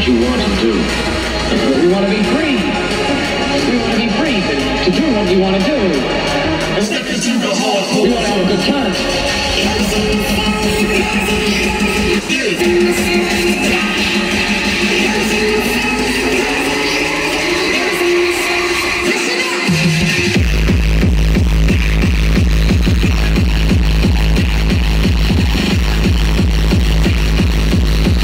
you want to do. We want to be free. We want to be free to do what we want to do. Step into the hardcore. We want to have a good time.